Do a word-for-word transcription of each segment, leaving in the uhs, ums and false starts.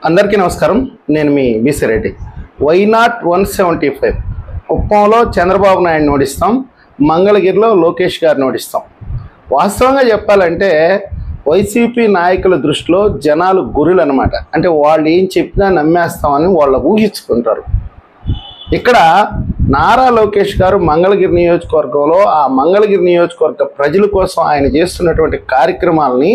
అందరికీ నమస్కారం. నేను మీ BC Reddy. Why not one seventy five కుప్పంలో చంద్రబాబు నాయుడు ఓడిస్తాం, మంగళగిరిలో లోకేష్ గారిని ఓడిస్తాం. వాస్తవంగా చెప్పాలంటే వైసీపీ నాయకుల దృష్టిలో జనాలు గురులు అనమాట. అంటే వాళ్ళు ఏం చెప్పినా నమ్మేస్తామని వాళ్ళు ఊహించుకుంటారు. ఇక్కడ నారా లోకేష్ గారు మంగళగిరి నియోజకవర్గంలో ఆ మంగళగిరి నియోజకవర్గ ప్రజల కోసం ఆయన చేస్తున్నటువంటి కార్యక్రమాలని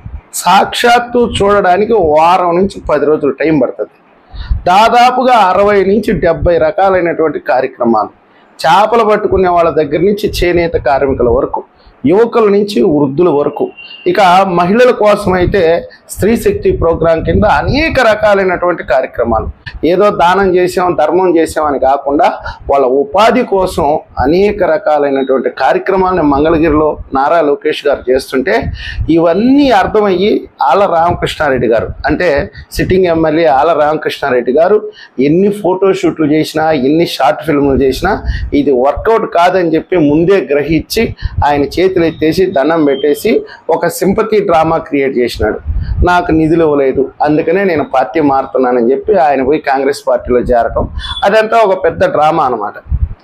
సాక్షాత్తు చూడడానికి వారం నుంచి పది రోజులు టైం పడుతుంది. దాదాపుగా అరవై నుంచి డెబ్బై రకాలైనటువంటి కార్యక్రమాలు, చేపలు పట్టుకునే వాళ్ళ దగ్గర నుంచి చేనేత కార్మికుల వరకు, యువకుల నుంచి వృద్ధుల వరకు, ఇక మహిళల కోసం అయితే స్త్రీ శక్తి ప్రోగ్రాం కింద అనేక రకాలైనటువంటి కార్యక్రమాలు. ఏదో దానం చేసాం ధర్మం చేసామని కాకుండా వాళ్ళ ఉపాధి కోసం అనేక రకాలైనటువంటి కార్యక్రమాలను మంగళగిరిలో నారా లోకేష్ గారు చేస్తుంటే ఇవన్నీ అర్థమయ్యి ఆళ్ళ రామకృష్ణారెడ్డి గారు, అంటే సిట్టింగ్ ఎమ్మెల్యే ఆళ్ళ రామకృష్ణారెడ్డి గారు ఎన్ని ఫోటోషూట్లు చేసినా ఎన్ని షార్ట్ ఫిల్ములు చేసినా ఇది వర్కౌట్ కాదని చెప్పి ముందే గ్రహించి ఆయన చేతులు ఎత్తేసి దండం పెట్టేసి ఒక సింపతి డ్రామా క్రియేట్ చేసినాడు. నాకు నిధులు ఇవ్వలేదు అందుకనే నేను పార్టీ మారుతున్నానని చెప్పి ఆయన పోయి కాంగ్రెస్ పార్టీలో చేరటం, అదంతా ఒక పెద్ద డ్రామా అనమాట.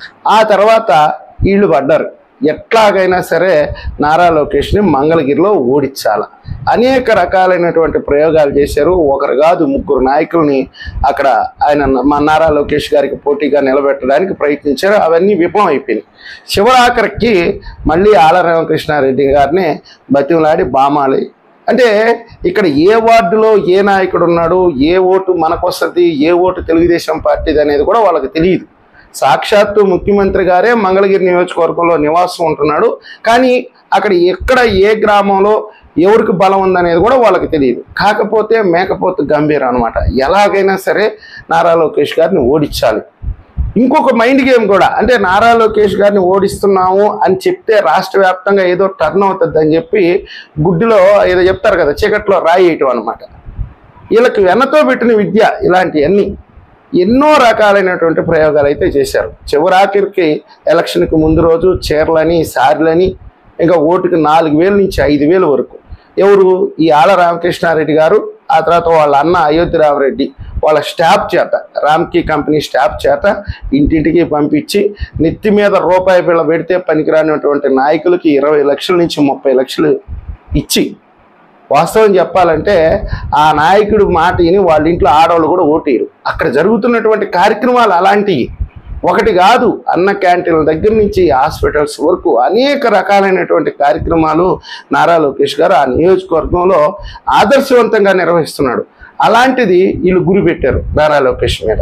ఆ తర్వాత వీళ్ళు పడ్డారు, ఎట్లాగైనా సరే నారా లోకేష్ని మంగళగిరిలో ఓడించాల అనేక రకాలైనటువంటి ప్రయోగాలు చేశారు. ఒకరు కాదు ముగ్గురు నాయకుల్ని అక్కడ ఆయన మా నారా లోకేష్ గారికి పోటీగా నిలబెట్టడానికి ప్రయత్నించారు. అవన్నీ విఫలం అయిపోయినాయి. చివరాఖరికి మళ్ళీ ఆళ్ళ రామకృష్ణారెడ్డి గారిని బతిమలాడి బామాలి. అంటే ఇక్కడ ఏ వార్డులో ఏ నాయకుడు ఉన్నాడు, ఏ ఓటు మనకు వస్తుంది, ఏ ఓటు తెలుగుదేశం పార్టీది అనేది కూడా వాళ్ళకి తెలియదు. సాక్షాత్తు ముఖ్యమంత్రి గారే మంగళగిరి నియోజకవర్గంలో నివాసం ఉంటున్నాడు, కానీ అక్కడ ఎక్కడ ఏ గ్రామంలో ఎవరికి బలం ఉందనేది కూడా వాళ్ళకి తెలియదు. కాకపోతే మేకపోతే గంభీరం అనమాట. ఎలాగైనా సరే నారా లోకేష్ గారిని ఓడించాలి. ఇంకొక మైండ్ గేమ్ కూడా, అంటే నారా లోకేష్ గారిని ఓడిస్తున్నాము అని చెప్తే రాష్ట్ర వ్యాప్తంగా ఏదో టర్న్ అవుతుంది అని చెప్పి గుడ్డిలో ఏదో చెప్తారు కదా, చీకట్లో రాయి వేయటం అనమాట. వీళ్ళకి వెన్నతో పెట్టిన విద్య ఇలాంటివన్నీ ఎన్నో రకాలైనటువంటి ప్రయోగాలు అయితే చేశారు. చివరాఖరికి ఎలక్షన్కి ముందు రోజు చీరలని సారీలని ఇంకా ఓటుకి నాలుగు వేల నుంచి ఐదు వేల వరకు ఎవరు ఈ ఆళ్ళ రామకృష్ణారెడ్డి గారు, ఆ తర్వాత వాళ్ళ అన్న అయోధ్య రామరెడ్డి వాళ్ళ స్టాఫ్ చేత, రామ్కీ కంపెనీ స్టాఫ్ చేత ఇంటింటికి పంపించి నెత్తి మీద రూపాయి బిళ్ళ పెడితే పనికిరానటువంటి నాయకులకి ఇరవై లక్షల నుంచి ముప్పై లక్షలు ఇచ్చి, వాస్తవం చెప్పాలంటే ఆ నాయకుడు మాట విని వాళ్ళ ఇంట్లో ఆడవాళ్ళు కూడా ఓటేయరు. అక్కడ జరుగుతున్నటువంటి కార్యక్రమాలు అలాంటివి ఒకటి కాదు. అన్న క్యాంటీన్ల దగ్గర నుంచి హాస్పిటల్స్ వరకు అనేక రకాలైనటువంటి కార్యక్రమాలు నారా లోకేష్ గారు ఆ నియోజకవర్గంలో ఆదర్శవంతంగా నిర్వహిస్తున్నాడు. అలాంటిది వీళ్ళు గురి పెట్టారు నారా లోకేష్ మీద.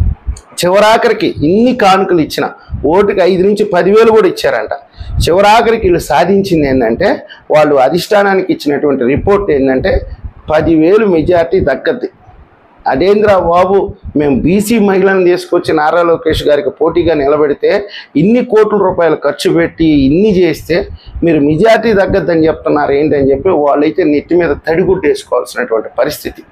చివరాఖరికి ఇన్ని కానుకలు ఇచ్చిన ఓటుకి ఐదు నుంచి పదివేలు కూడా ఇచ్చారంట. చివరాఖరికి వీళ్ళు సాధించింది ఏంటంటే, వాళ్ళు అధిష్టానానికి ఇచ్చినటువంటి రిపోర్ట్ ఏంటంటే పదివేలు మెజార్టీ దక్కద్ది. అదేంద్రా బాబు, మేము బీసీ మహిళలను తీసుకొచ్చి నారా లోకేష్ గారికి పోటీగా నిలబెడితే ఇన్ని కోట్ల రూపాయలు ఖర్చు పెట్టి ఇన్ని చేస్తే మీరు మెజార్టీ తగ్గద్దని చెప్తున్నారు ఏంటని చెప్పి వాళ్ళైతే నెత్తి మీద తడిగుడ్డు వేసుకోవాల్సినటువంటి పరిస్థితి.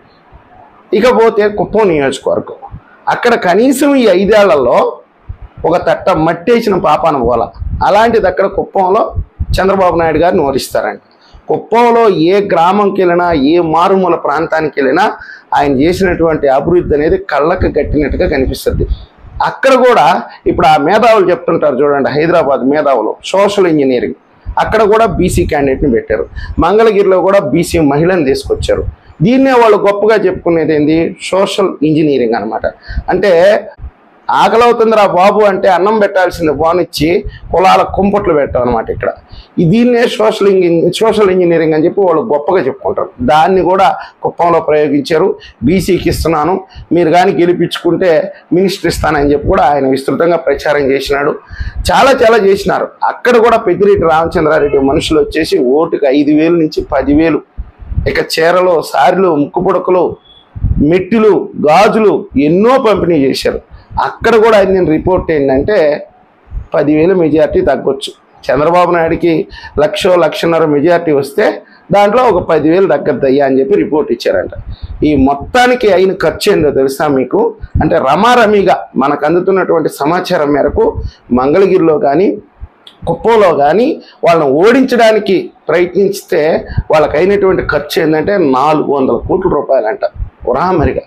ఇకపోతే కుప్పం నియోజకవర్గం, అక్కడ కనీసం ఈ ఐదేళ్లలో ఒక తట్ట మట్టేసిన పాపాన పోల. అలాంటిది అక్కడ కుప్పంలో చంద్రబాబు నాయుడు గారిని ఓడిస్తారంట. కుప్పంలో ఏ గ్రామంకి వెళ్ళినా ఏ మారుమూల ప్రాంతానికి వెళ్ళినా ఆయన చేసినటువంటి అభివృద్ధి అనేది కళ్ళకు కట్టినట్టుగా కనిపిస్తుంది. అక్కడ కూడా ఇప్పుడు ఆ మేధావులు చెప్తుంటారు చూడండి, హైదరాబాద్ మేధావులు సోషల్ ఇంజనీరింగ్, అక్కడ కూడా బీసీ క్యాండిడేట్ని పెట్టారు. మంగళగిరిలో కూడా బీసీ మహిళని తీసుకొచ్చారు. దీన్నే వాళ్ళు గొప్పగా చెప్పుకునేది ఏంది, సోషల్ ఇంజనీరింగ్ అనమాట. అంటే ఆకలవుతుందిరా బాబు అంటే అన్నం పెట్టాల్సింది బానిచ్చి కులాల కుంపట్లు పెట్టాం అనమాట. ఇక్కడ దీన్నే సోషల్ ఇంజ సోషల్ ఇంజనీరింగ్ అని చెప్పి వాళ్ళు గొప్పగా చెప్పుకుంటారు. దాన్ని కూడా కుప్పంలో ప్రయోగించారు. బీసీకి ఇస్తున్నాను, మీరు కానీ గెలిపించుకుంటే మినిస్టర్ ఇస్తానని చెప్పి కూడా ఆయన విస్తృతంగా ప్రచారం చేసినాడు. చాలా చాలా చేసినారు. అక్కడ కూడా పెద్దిరెడ్డి రామచంద్రారెడ్డి మనుషులు వచ్చేసి ఓటుకి ఐదు వేలు నుంచి పదివేలు, ఇక చీరలు సారీలు ముక్కుపుడకలు మెట్టిలు గాజులు ఎన్నో పంపిణీ చేశారు. అక్కడ కూడా ఆయన రిపోర్ట్ ఏంటంటే పదివేలు మెజార్టీ తగ్గొచ్చు. చంద్రబాబు నాయుడికి లక్ష లక్షన్నర మెజార్టీ వస్తే దాంట్లో ఒక పదివేలు తగ్గద్దయ్యా అని చెప్పి రిపోర్ట్ ఇచ్చారంట. ఈ మొత్తానికి అయిన ఖర్చు ఏందో తెలుసా మీకు? అంటే రమారమిగా మనకు అందుతున్నటువంటి సమాచారం మేరకు మంగళగిరిలో కానీ కుప్పంలో కానీ వాళ్ళని ఓడించడానికి ప్రయత్నిస్తే వాళ్ళకైనటువంటి ఖర్చు ఏంటంటే నాలుగు వందల కోట్ల రూపాయలంట. ఉరామరిగా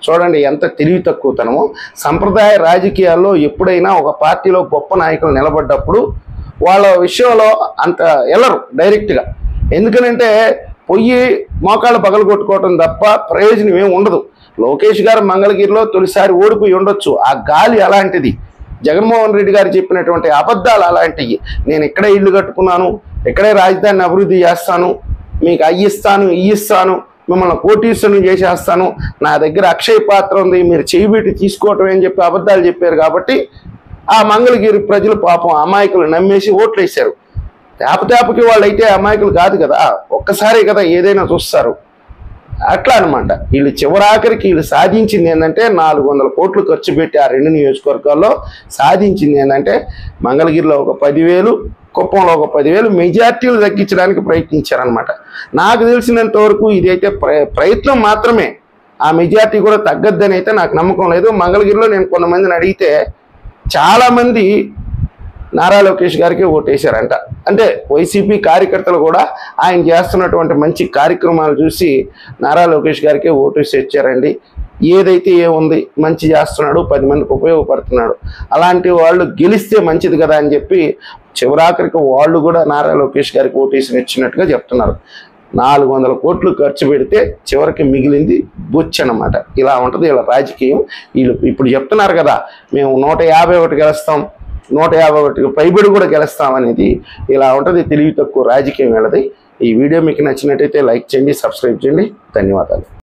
చూడండి ఎంత తెలివి తక్కువతనమో. సంప్రదాయ రాజకీయాల్లో ఎప్పుడైనా ఒక పార్టీలో గొప్ప నాయకులు నిలబడ్డప్పుడు వాళ్ళ విషయంలో అంత వెళ్ళరు డైరెక్ట్గా. ఎందుకనంటే పొయ్యి మోకాళ్ళు పగలు కొట్టుకోవటం తప్ప ప్రయోజనం ఏమి ఉండదు. లోకేష్ గారు మంగళగిరిలో తొలిసారి ఓడిపోయి ఉండొచ్చు. ఆ గాలి అలాంటిది. జగన్మోహన్ రెడ్డి గారు చెప్పినటువంటి అబద్ధాలు అలాంటివి. నేను ఇక్కడే ఇల్లు కట్టుకున్నాను, ఇక్కడే రాజధానిని అభివృద్ధి చేస్తాను, మీకు అయ్యిస్తాను ఇయ్యిస్తాను, మిమ్మల్ని కోటీశ్వరుని చేసేస్తాను, నా దగ్గర అక్షయ పాత్ర ఉంది, మీరు చేయి పెట్టి తీసుకోవటం అని చెప్పి అబద్ధాలు చెప్పారు. కాబట్టి ఆ మంగళగిరి ప్రజలు పాపం అమాయకులు నమ్మేసి ఓట్లు వేశారు. తేపతేపకి వాళ్ళు అయితే అమాయకులు కాదు కదా, ఒక్కసారి కదా ఏదైనా చూస్తారు. అట్లా అనమాట. వీళ్ళు చివరాఖరికి వీళ్ళు సాధించింది ఏంటంటే నాలుగు వందల కోట్లు ఖర్చు పెట్టి ఆ రెండు నియోజకవర్గాల్లో సాధించింది ఏంటంటే మంగళగిరిలో ఒక పదివేలు, కుప్పంలో ఒక పదివేలు మెజార్టీలు తగ్గించడానికి ప్రయత్నించారనమాట. నాకు తెలిసినంత వరకు ఇదైతే ప్రయత్నం మాత్రమే. ఆ మెజార్టీ కూడా తగ్గద్దని అయితే నాకు నమ్మకం లేదు. మంగళగిరిలో నేను కొంతమందిని అడిగితే చాలామంది నారా లోకేష్ గారికి ఓటేశారంట. అంటే వైసీపీ కార్యకర్తలు కూడా ఆయన చేస్తున్నటువంటి మంచి కార్యక్రమాలు చూసి నారా లోకేష్ గారికి ఓటేసి వచ్చారండి. ఏదైతే ఏముంది మంచి చేస్తున్నాడు, పది మందికి ఉపయోగపడుతున్నాడు, అలాంటి వాళ్ళు గెలిస్తే మంచిది కదా అని చెప్పి చివరాఖరికి వాళ్ళు కూడా నారా లోకేష్ గారికి ఓటేసి వచ్చినట్టుగా చెప్తున్నారు. నాలుగు వందల కోట్లు ఖర్చు పెడితే చివరికి మిగిలింది బొచ్చు అన్నమాట. ఇలా ఉంటుంది ఇలా రాజకీయం. వీళ్ళు ఇప్పుడు చెప్తున్నారు కదా మేము నూట యాభై ఒకటి గెలుస్తాం, నూట యాభై ఒకటికి పైబడి కూడా గెలుస్తామనేది. ఇలా ఉంటుంది తెలివి తక్కువ రాజకీయం వీళ్ళది. ఈ వీడియో మీకు నచ్చినట్టయితే లైక్ చేయండి, సబ్స్క్రైబ్ చేయండి. ధన్యవాదాలు.